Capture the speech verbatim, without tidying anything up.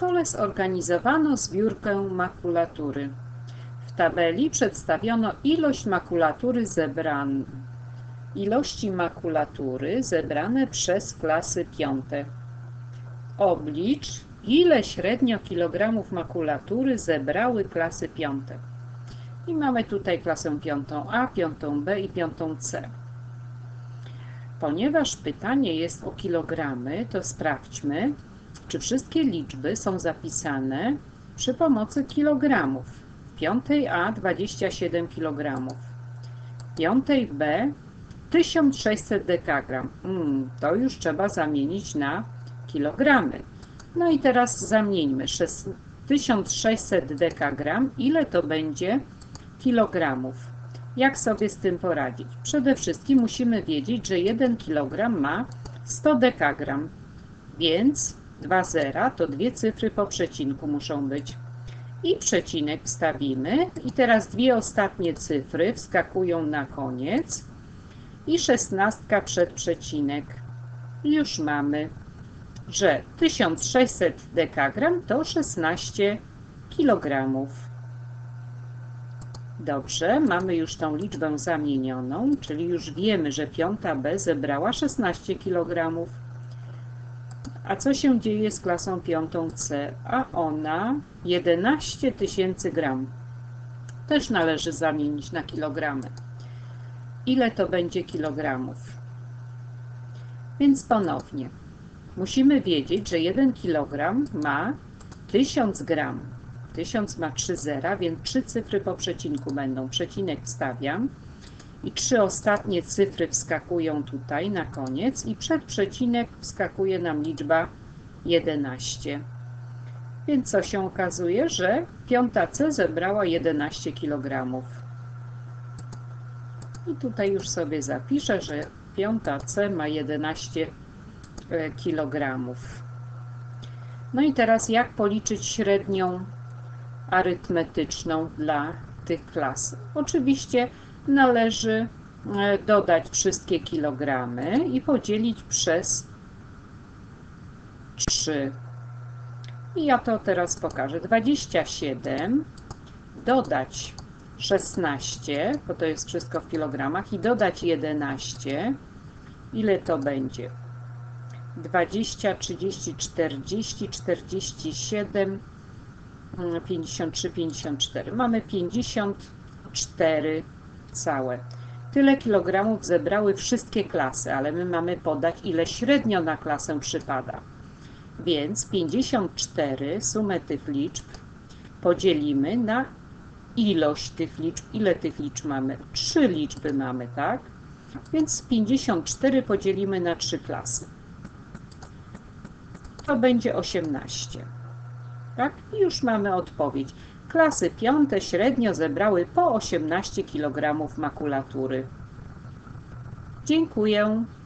szkole zorganizowano zbiórkę makulatury. W tabeli przedstawiono ilość makulatury zebrane, ilości makulatury zebrane przez klasy piąte. Oblicz, ile średnio kilogramów makulatury zebrały klasy piąte. I mamy tutaj klasę piątą A, piątą B i piątą C. Ponieważ pytanie jest o kilogramy, to sprawdźmy, czy wszystkie liczby są zapisane przy pomocy kilogramów. W piątej A dwadzieścia siedem kilogramów, w piątej B tysiąc sześćset dekagram. Hmm, to już trzeba zamienić na kilogramy. No i teraz zamieńmy. tysiąc sześćset dekagram. Ile to będzie kilogramów? Jak sobie z tym poradzić? Przede wszystkim musimy wiedzieć, że jeden kilogram ma sto dekagram, więc dwa zera to dwie cyfry po przecinku muszą być. I przecinek wstawimy. I teraz dwie ostatnie cyfry wskakują na koniec. I szesnastka przed przecinek. Już mamy, że tysiąc sześćset dekagram to szesnaście kilogramów. Dobrze, mamy już tą liczbę zamienioną, czyli już wiemy, że piąta B zebrała szesnaście kilogramów. A co się dzieje z klasą piątą C? A ona jedenaście tysięcy gram. Też należy zamienić na kilogramy. Ile to będzie kilogramów? Więc ponownie musimy wiedzieć, że jeden kilogram ma tysiąc gram. tysiąc ma trzy zera, więc trzy cyfry po przecinku będą. Przecinek wstawiam i trzy ostatnie cyfry wskakują tutaj na koniec i przed przecinek wskakuje nam liczba jedenaście. Więc co się okazuje, że piąta C zebrała jedenaście kilogramów. I tutaj już sobie zapiszę, że piąta C ma jedenaście kilogramów. No i teraz jak policzyć średnią arytmetyczną dla tych klas? Oczywiście należy dodać wszystkie kilogramy i podzielić przez trzy. I ja to teraz pokażę. dwadzieścia siedem dodać szesnaście, bo to jest wszystko w kilogramach, i dodać jedenaście. Ile to będzie? dwadzieścia, trzydzieści, czterdzieści, czterdzieści siedem, pięćdziesiąt trzy, pięćdziesiąt cztery. Mamy pięćdziesiąt cztery całe. Tyle kilogramów zebrały wszystkie klasy, ale my mamy podać, ile średnio na klasę przypada. Więc pięćdziesiąt cztery, sumę tych liczb, podzielimy na ilość tych liczb. Ile tych liczb mamy? Trzy liczby mamy, tak? Więc pięćdziesiąt cztery podzielimy na trzy klasy. To będzie osiemnaście. Tak? I już mamy odpowiedź. Klasy piąte średnio zebrały po osiemnaście kilogramów makulatury. Dziękuję.